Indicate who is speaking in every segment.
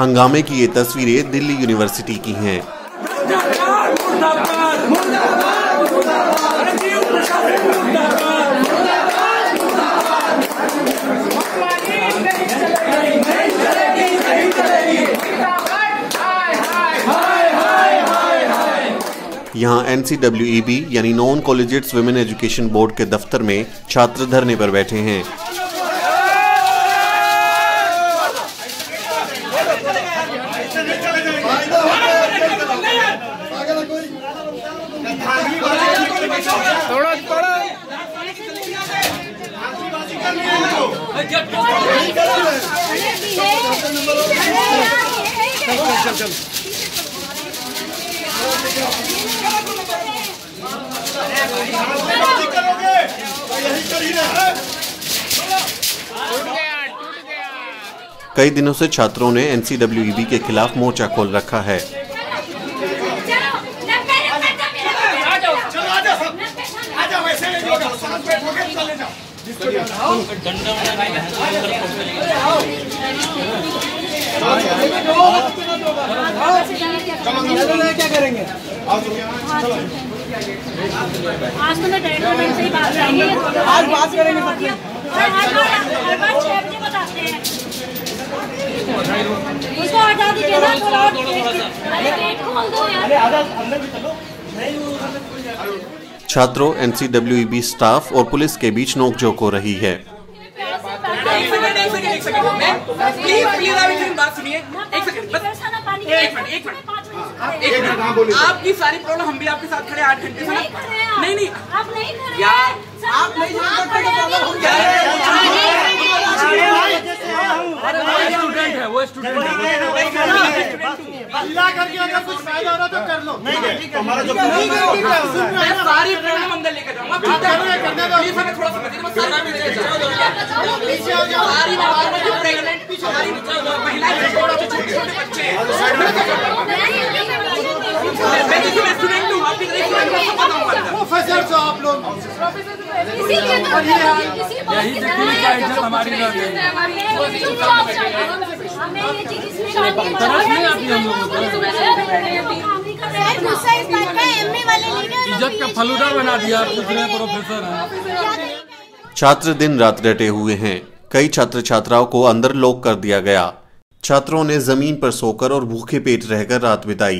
Speaker 1: हंगामे की ये तस्वीरें दिल्ली यूनिवर्सिटी की हैं। यहाँ NCWEB यानी non collegiates women education board के दफ्तर में छात्र धरने पर बैठे हैं। कई दिनों से छात्रों ने NCWEB के खिलाफ मोर्चा खोल रखा है।
Speaker 2: क्या करेंगे? आज तो से ही बात करेंगे। आज बात करेंगे। हर बार 6 बजे बताते हैं। उसको हटा दीजिए ना, थोड़ा अरे गेट खोल दो यार। अंदर भी चलो।
Speaker 1: छात्रों, NCWEB स्टाफ और पुलिस के बीच नोकझोंक हो रही है।
Speaker 3: आपकी सारी प्रॉब्लम हम भी आपके साथ खड़े 8 घंटे से। नहीं
Speaker 2: आप नहीं कर
Speaker 3: यार, आप नहीं स्टूडेंट है, वो स्टूडेंट है। अल्लाह करके अगर कुछ फायदा हो रहा तो कर लो। नहीं हमारा जो मैं सारी प्रॉब्लम अंदर लेकर जाऊंगा। प्लीज हमें थोड़ा समझिए। मैं पीछे हो जाओ। सारी बात में प्रेग्नेंट पीछे हमारी महिलाएं, छोटे बच्चे हैं। मैं स्टूडेंट हूँ, आप भी प्रोफेसर से आप लोग यही इज्जत हमारी इज्जत का फलूदा बना दिया। दूसरे प्रोफेसर हैं।
Speaker 1: छात्र दिन रात डटे हुए हैं। कई छात्र छात्राओं को अंदर लॉक कर दिया गया। छात्रों ने जमीन पर सोकर और भूखे पेट रहकर रात बिताई।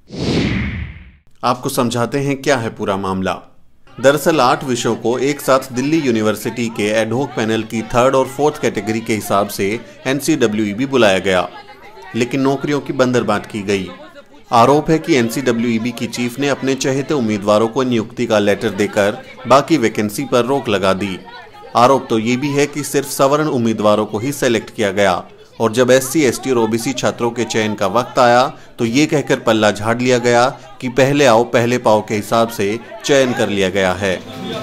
Speaker 1: आपको समझाते हैं क्या है पूरा मामला। दरअसल 8 विषयों को एक साथ दिल्ली यूनिवर्सिटी के एडहॉक पैनल की 3rd और 4th कैटेगरी के हिसाब से NCWEB बुलाया गया, लेकिन नौकरियों की बंदरबांट की गई। आरोप है कि NCWEB की चीफ ने अपने चहेते उम्मीदवारों को नियुक्ति का लेटर देकर बाकी वैकेंसी पर रोक लगा दी। आरोप तो ये भी है कि सिर्फ सवर्ण उम्मीदवारों को ही सेलेक्ट किया गया और जब SC, ST और OBC छात्रों के चयन का वक्त आया तो ये कहकर पल्ला झाड़ लिया गया कि पहले आओ पहले पाओ के हिसाब से चयन कर लिया गया है।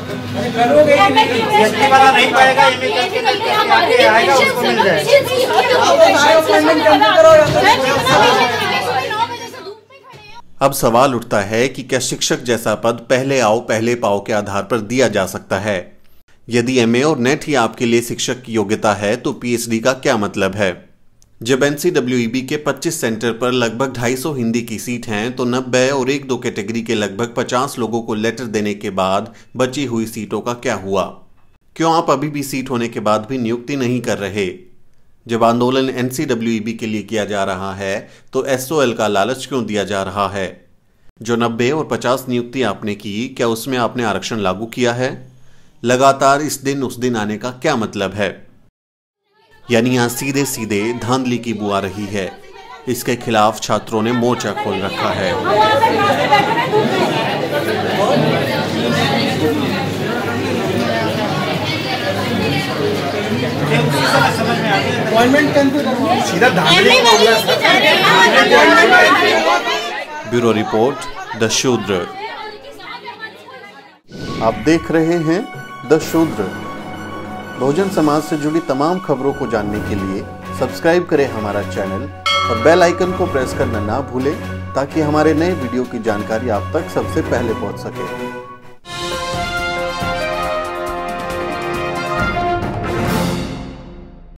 Speaker 1: अब सवाल उठता है कि क्या शिक्षक जैसा पद पहले आओ पहले पाओ के आधार पर दिया जा सकता है? यदि MA और NET ही आपके लिए शिक्षक की योग्यता है तो PhD का क्या मतलब है? जब NCWEB के 25 सेंटर पर लगभग 250 हिंदी की सीट हैं तो 90 और 1-2 कैटेगरी के लगभग 50 लोगों को लेटर देने के बाद बची हुई सीटों का क्या हुआ? क्यों आप अभी भी सीट होने के बाद भी नियुक्ति नहीं कर रहे? जब आंदोलन NCWEB के लिए किया जा रहा है तो SOL का लालच क्यों दिया जा रहा है? जो 90 और 50 नियुक्ति आपने की, क्या उसमें आपने आरक्षण लागू किया है? लगातार इस दिन उस दिन आने का क्या मतलब है? यानी यहाँ सीधे सीधे धांधली की बुआ रही है। इसके खिलाफ छात्रों ने मोर्चा खोल रखा है। ब्यूरो रिपोर्ट, द शूद्र। आप देख रहे हैं द शूद्र। बहुजन समाज से जुड़ी तमाम खबरों को जानने के लिए सब्सक्राइब करें हमारा चैनल और बेल आइकन को प्रेस करना ना भूलें ताकि हमारे नए वीडियो की जानकारी आप तक सबसे पहले पहुंच सके।